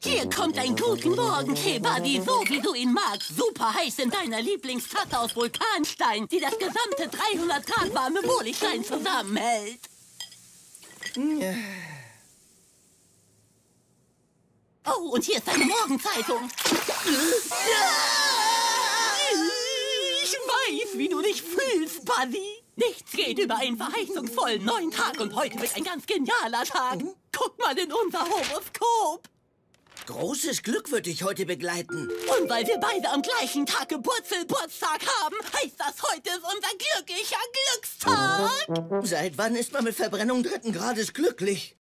Hier kommt ein Guten Morgen, K-Buddy, so wie du ihn magst. Super heiß in deiner Lieblingstasse aus Vulkanstein, die das gesamte 300 Grad warme Wohligstein zusammenhält. Oh, und hier ist deine Morgenzeitung. Ich weiß, wie du dich fühlst, Buddy. Nichts geht über einen verheißungsvollen neuen Tag und heute wird ein ganz genialer Tag. Guck mal in unser Horoskop. Großes Glück wird dich heute begleiten. Und weil wir beide am gleichen Tag Geburtstag haben, heißt das, heute ist unser glücklicher Glückstag. Seit wann ist man mit Verbrennung 3. Grades glücklich?